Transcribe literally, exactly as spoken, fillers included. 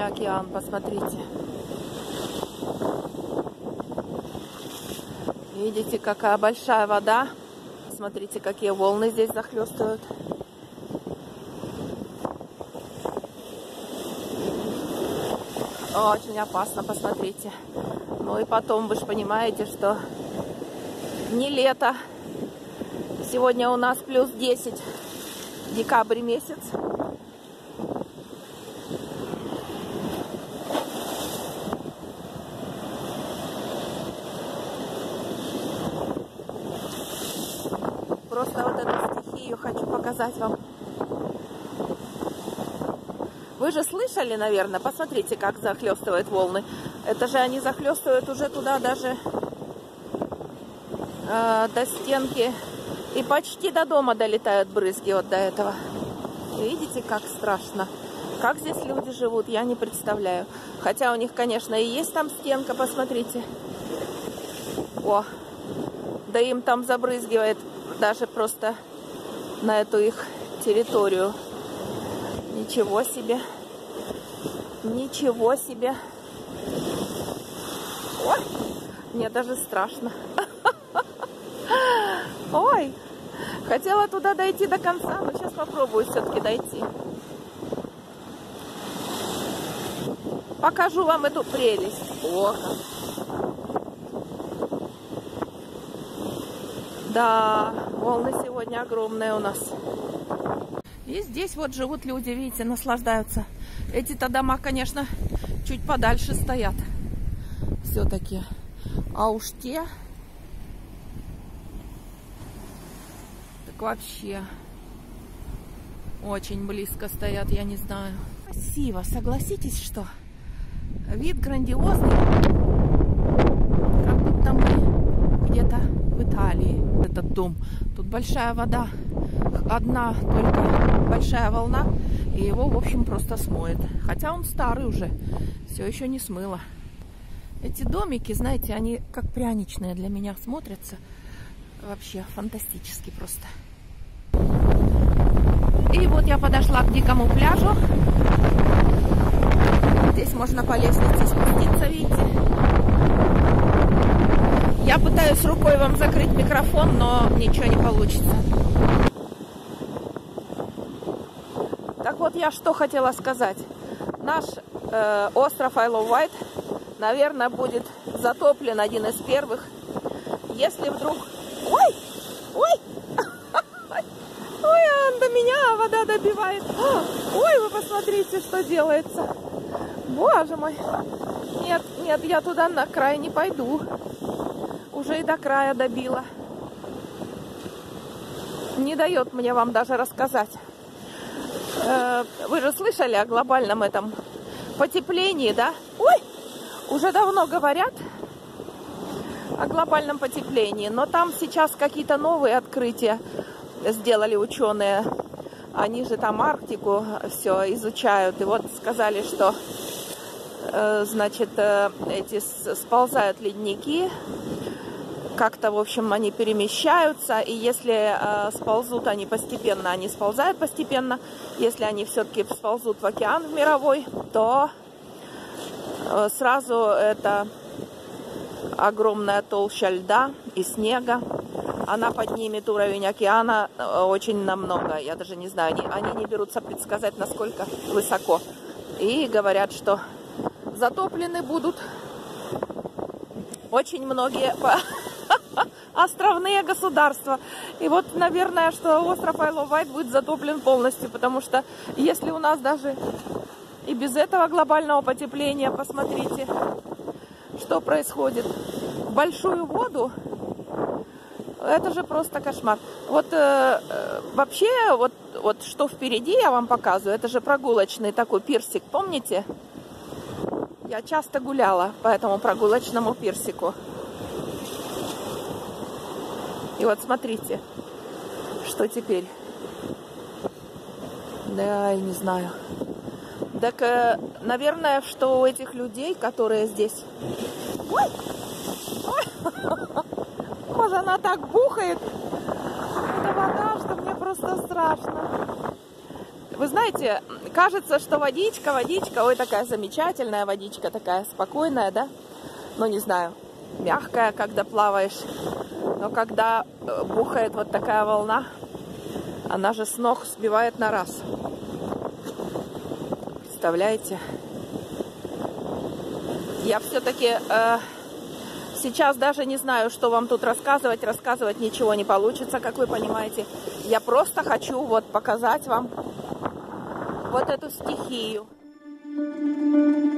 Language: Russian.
океан, посмотрите. Видите, какая большая вода. Смотрите, какие волны здесь захлестывают. Очень опасно, посмотрите. Ну и потом, вы же понимаете, что не лето. Сегодня у нас плюс десять, декабрь месяц. Просто вот эту стихию хочу показать вам. Вы же слышали, наверное, посмотрите, как захлестывают волны. Это же они захлестывают уже туда даже э, до стенки. И почти до дома долетают брызги вот до этого. Видите, как страшно. Как здесь люди живут, я не представляю. Хотя у них, конечно, и есть там стенка, посмотрите. О, да им там забрызгивает даже просто на эту их территорию. Ничего себе. Ничего себе. Ой, мне даже страшно. Ой, хотела туда дойти до конца, но сейчас попробую все-таки дойти. Покажу вам эту прелесть. О, да, волны сегодня огромные у нас. И здесь вот живут люди, видите, наслаждаются. Эти-то дома, конечно, чуть подальше стоят. Все-таки. А уж те... Так вообще... Очень близко стоят, я не знаю. Красиво, согласитесь, что? Вид грандиозный. Как будто мы где-то в Италии. Этот дом. Тут большая вода. Одна только большая волна, и его, в общем, просто смоет. Хотя он старый уже, все еще не смыло. Эти домики, знаете, они как пряничные для меня смотрятся. Вообще фантастически просто. И вот я подошла к дикому пляжу. Здесь можно по лестнице спуститься, видите. Я пытаюсь рукой вам закрыть микрофон, но ничего не получится. Так вот, я что хотела сказать. Наш э, остров Isle of Wight, наверное, будет затоплен один из первых. Если вдруг... Ой! Ой! Ой, а до меня вода добивает. Ой, вы посмотрите, что делается. Боже мой. Нет, нет, я туда на край не пойду. Уже и до края добила. Не дает мне вам даже рассказать. Вы же слышали о глобальном этом потеплении, да? Ой, уже давно говорят о глобальном потеплении, но там сейчас какие-то новые открытия сделали ученые. Они же там Арктику все изучают. И вот сказали, что значит, эти сползают ледники. Как-то, в общем, они перемещаются, и если э, сползут они постепенно, они сползают постепенно. Если они все-таки сползут в океан в мировой, то э, сразу это огромная толща льда и снега. Она поднимет уровень океана очень намного. Я даже не знаю, они, они не берутся предсказать, насколько высоко. И говорят, что затоплены будут очень многие... островные государства. И вот, наверное, что остров Isle of Wight будет затоплен полностью, потому что если у нас даже и без этого глобального потепления, посмотрите, что происходит. Большую воду, это же просто кошмар. Вот э, вообще, вот, вот что впереди я вам показываю, это же прогулочный такой пирсик, помните? Я часто гуляла по этому прогулочному пирсику. И вот смотрите, что теперь. Да, я не знаю. Так, э, наверное, что у этих людей, которые здесь... Ой! Ой! Боже, она так бухает. Это вода, что мне просто страшно. Вы знаете, кажется, что водичка, водичка, ой, такая замечательная водичка, такая спокойная, да? Ну, не знаю, мягкая, когда плаваешь. Но когда бухает вот такая волна, она же с ног сбивает на раз. Представляете? Я все-таки э, сейчас даже не знаю, что вам тут рассказывать. Рассказывать ничего не получится, как вы понимаете. Я просто хочу вот показать вам вот эту стихию.